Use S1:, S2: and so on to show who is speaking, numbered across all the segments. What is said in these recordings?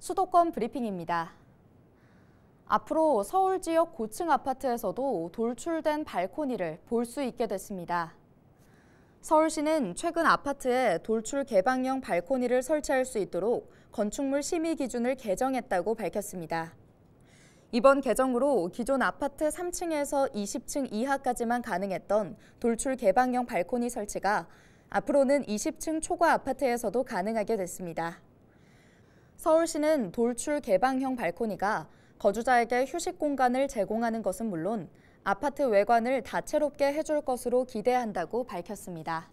S1: 수도권 브리핑입니다. 앞으로 서울 지역 고층 아파트에서도 돌출된 발코니를 볼 수 있게 됐습니다. 서울시는 최근 아파트에 돌출 개방형 발코니를 설치할 수 있도록 건축물 심의 기준을 개정했다고 밝혔습니다. 이번 개정으로 기존 아파트 3층에서 20층 이하까지만 가능했던 돌출 개방형 발코니 설치가 앞으로는 20층 초과 아파트에서도 가능하게 됐습니다. 서울시는 돌출 개방형 발코니가 거주자에게 휴식 공간을 제공하는 것은 물론 아파트 외관을 다채롭게 해줄 것으로 기대한다고 밝혔습니다.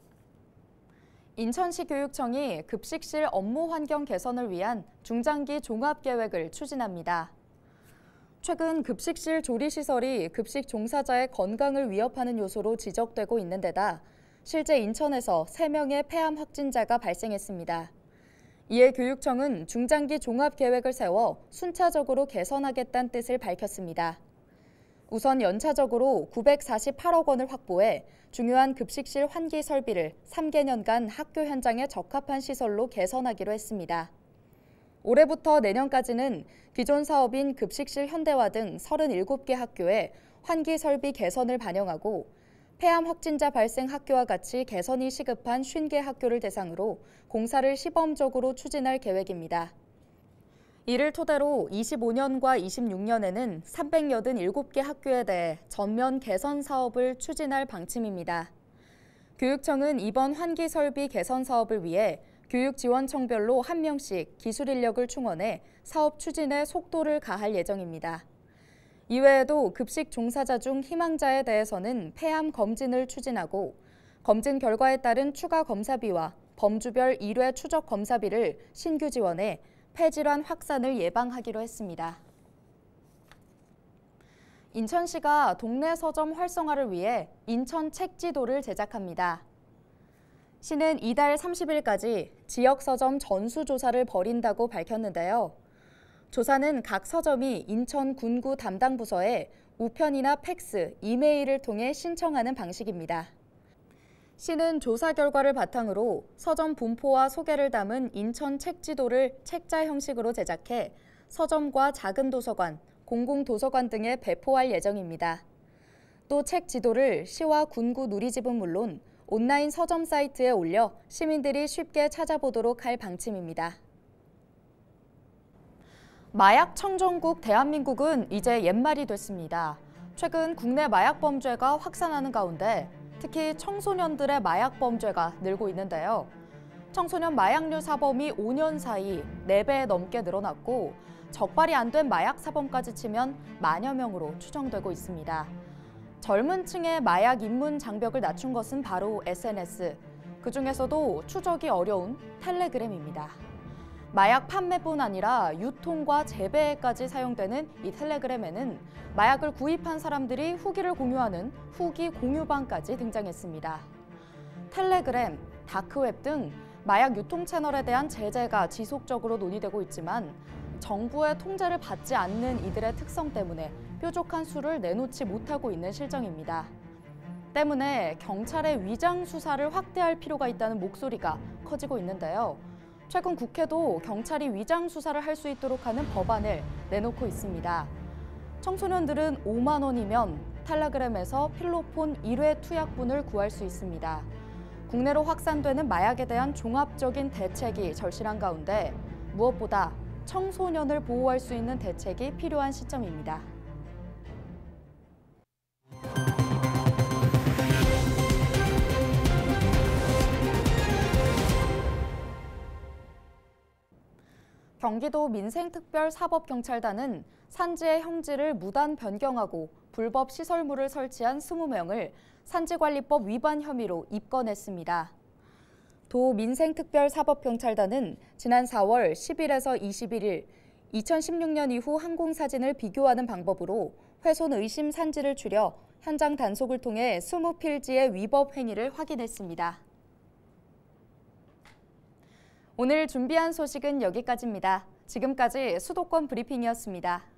S1: 인천시 교육청이 급식실 업무 환경 개선을 위한 중장기 종합계획을 추진합니다. 최근 급식실 조리시설이 급식 종사자의 건강을 위협하는 요소로 지적되고 있는 데다 실제 인천에서 3명의 폐암 확진자가 발생했습니다. 이에 교육청은 중장기 종합계획을 세워 순차적으로 개선하겠다는 뜻을 밝혔습니다. 우선 연차적으로 948억 원을 확보해 중요한 급식실 환기 설비를 3개년간 학교 현장에 적합한 시설로 개선하기로 했습니다. 올해부터 내년까지는 기존 사업인 급식실 현대화 등 37개 학교에 환기 설비 개선을 반영하고 폐암 확진자 발생 학교와 같이 개선이 시급한 50개 학교를 대상으로 공사를 시범적으로 추진할 계획입니다. 이를 토대로 25년과 26년에는 387개 학교에 대해 전면 개선 사업을 추진할 방침입니다. 교육청은 이번 환기 설비 개선 사업을 위해 교육지원청별로 1명씩 기술 인력을 충원해 사업 추진에 속도를 가할 예정입니다. 이외에도 급식 종사자 중 희망자에 대해서는 폐암 검진을 추진하고 검진 결과에 따른 추가 검사비와 범주별 1회 추적 검사비를 신규 지원해 폐질환 확산을 예방하기로 했습니다. 인천시가 동네 서점 활성화를 위해 인천 책지도를 제작합니다. 시는 이달 30일까지 지역 서점 전수조사를 벌인다고 밝혔는데요. 조사는 각 서점이 인천 군구 담당 부서에 우편이나 팩스, 이메일을 통해 신청하는 방식입니다. 시는 조사 결과를 바탕으로 서점 분포와 소개를 담은 인천 책지도를 책자 형식으로 제작해 서점과 작은 도서관, 공공도서관 등에 배포할 예정입니다. 또 책 지도를 시와 군구 누리집은 물론 온라인 서점 사이트에 올려 시민들이 쉽게 찾아보도록 할 방침입니다. 마약 청정국 대한민국은 이제 옛말이 됐습니다. 최근 국내 마약 범죄가 확산하는 가운데 특히 청소년들의 마약 범죄가 늘고 있는데요. 청소년 마약류 사범이 5년 사이 4배 넘게 늘어났고 적발이 안 된 마약 사범까지 치면 만여 명으로 추정되고 있습니다. 젊은 층의 마약 입문 장벽을 낮춘 것은 바로 SNS, 그중에서도 추적이 어려운 텔레그램입니다. 마약 판매뿐 아니라 유통과 재배에까지 사용되는 이 텔레그램에는 마약을 구입한 사람들이 후기를 공유하는 후기 공유방까지 등장했습니다. 텔레그램, 다크웹 등 마약 유통 채널에 대한 제재가 지속적으로 논의되고 있지만 정부의 통제를 받지 않는 이들의 특성 때문에 뾰족한 수를 내놓지 못하고 있는 실정입니다. 때문에 경찰의 위장 수사를 확대할 필요가 있다는 목소리가 커지고 있는데요. 최근 국회도 경찰이 위장 수사를 할 수 있도록 하는 법안을 내놓고 있습니다. 청소년들은 5만 원이면 텔레그램에서 필로폰 1회 투약분을 구할 수 있습니다. 국내로 확산되는 마약에 대한 종합적인 대책이 절실한 가운데 무엇보다 청소년을 보호할 수 있는 대책이 필요한 시점입니다. 경기도 민생특별사법경찰단은 산지의 형질을 무단 변경하고 불법 시설물을 설치한 20명을 산지관리법 위반 혐의로 입건했습니다. 도 민생특별사법경찰단은 지난 4월 10일에서 21일 2016년 이후 항공사진을 비교하는 방법으로 훼손 의심 산지를 추려 현장 단속을 통해 20필지의 위법 행위를 확인했습니다. 오늘 준비한 소식은 여기까지입니다. 지금까지 수도권 브리핑이었습니다.